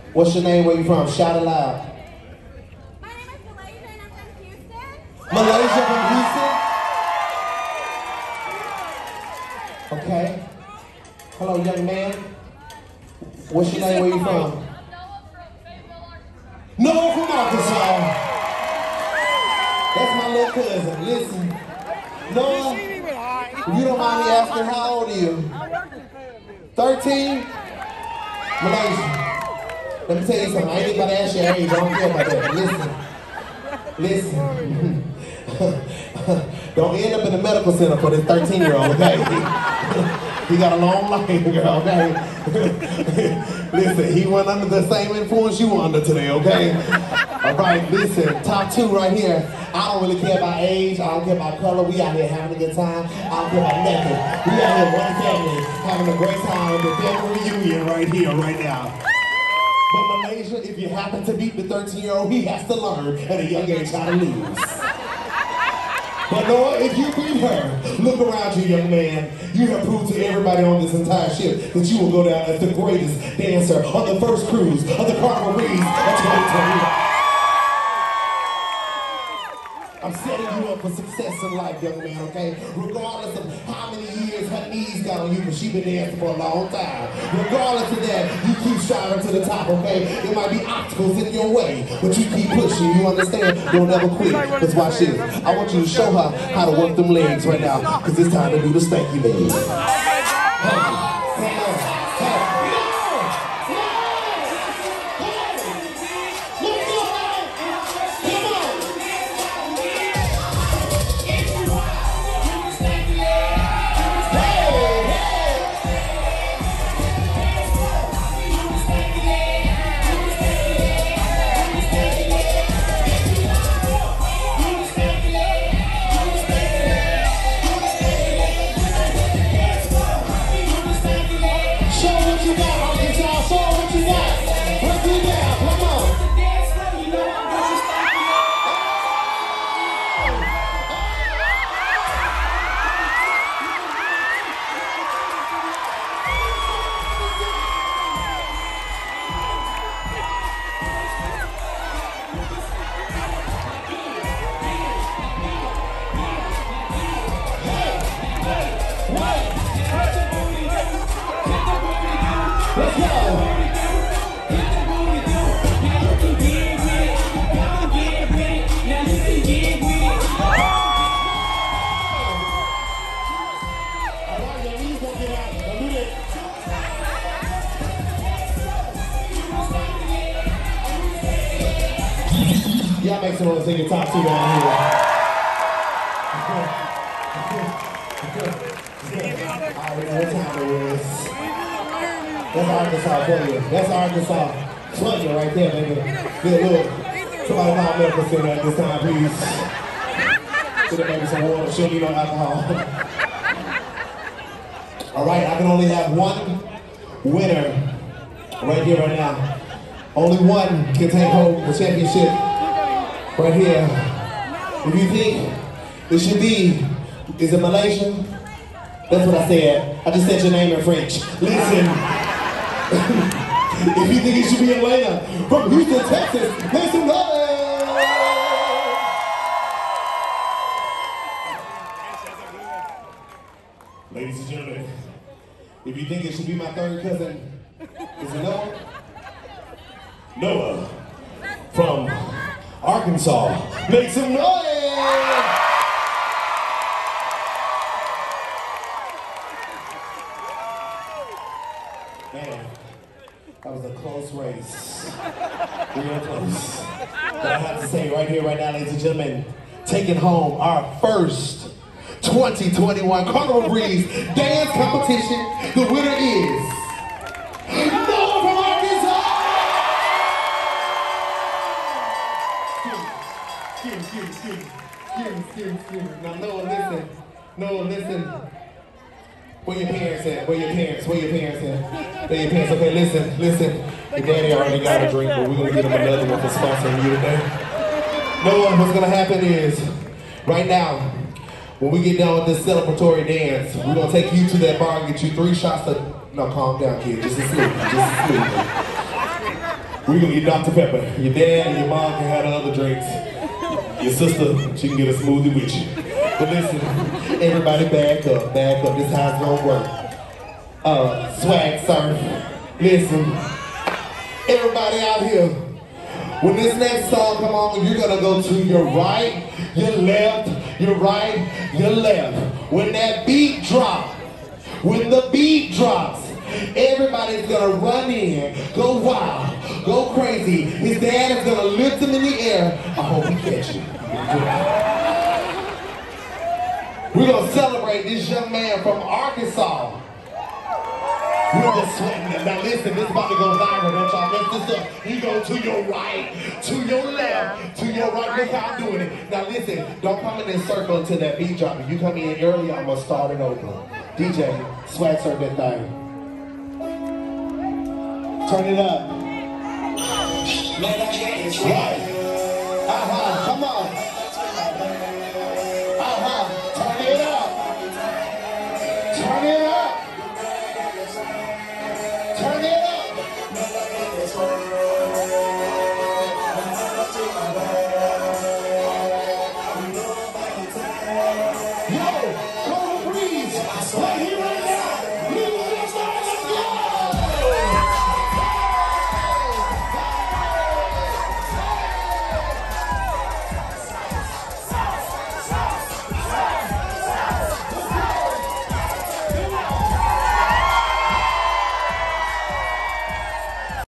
What's your name? Where you from? Shout it loud. My name is Malaysia and I'm from Houston. Malaysia from Houston? Okay. Hello, young man. What's your name? Where you from? Noah from Arkansas. That's my little cousin. Listen. Noah, if you don't mind me asking, how old are you? 13? Malaysia. Let me tell you something. I ain't about to ask your age. I don't care about that. Listen. Don't end up in the medical center for this 13-year-old, okay? He got a long life, girl, okay? Listen, he went under the same influence you were under today, okay? All right, listen, top two right here. I don't really care about age. I don't care about color. We out here having a good time. I don't care about nothing. We out here one family having a great time. The family reunion right here, right now. But Malaysia, if you happen to beat the 13-year-old, he has to learn at a young age how to lose. But Noah, if you beat her, look around you, young man. You have proved to everybody on this entire ship that you will go down as the greatest dancer on the first cruise of the Carnival of 2021. I'm setting you up for success in life, young man, okay? Regardless of how many years her knees got on you, because she's been dancing for a long time. Regardless of that, you keep striving to the top, okay? There might be obstacles in your way, but you keep pushing, you understand? Don't ever quit. Let's watch this. I want you to show her how to work them legs right now, because it's time to do the stanky legs. Let's go! Y'all make some noise, take your top two down here. I don't know what time it is. That's Arkansas for you. That's Arkansas for you right there, baby. Good look. Somebody call medical center at this time, please. Get the baby some water. She'll need no alcohol. All right, I can only have one winner right here, right now. Only one can take home the championship right here. If you think it should be, is it Malaysia? That's what I said. I just said your name in French. Listen. If you think it should be Elena from Houston, Texas, make some noise! Ladies and gentlemen, if you think it should be my third cousin, is it Noah? Noah from Arkansas, make some noise! Man, that was a close race. Real close. But I have to say right here, right now, ladies and gentlemen, taking home our first 2021 Carnival Breeze Dance Competition. The winner is Noah from Arkansas! Excuse me. Now Noah, listen. Noah, listen. Where your parents at? Where your parents at? Where your parents? Okay, listen. Your daddy already got a drink, but we're gonna get him another one for sponsoring you today. Noah, what's gonna happen is, right now, when we get done with this celebratory dance, we're gonna take you to that bar and get you 3 shots of, no, calm down, kid, just asleep. We gonna get Dr. Pepper. Your dad and your mom can have the other drinks. Your sister, she can get a smoothie with you. But listen, everybody back up, back up. This is how it's gonna work. Swag surf. Listen, everybody out here, when this next song come on, you're gonna go to your right, your left, your right, your left. When that beat drops, when the beat drops, everybody's gonna run in, go wild, go crazy. His dad is gonna lift him in the air. I hope he catch you. We're gonna celebrate this young man from Arkansas. We're gonna sweat. Now listen, this is about to go viral. Don't y'all mess this up. You go to your right, to your left, to your right. Look how I'm doing it. Now listen, don't come in this circle until that beat drop. If you come in early, I'm gonna start it over. DJ, swag surf that thing. Turn it up. Right. Come on. Turn it up. Turn it up. Turn it up. Yo, go breeze. Right here.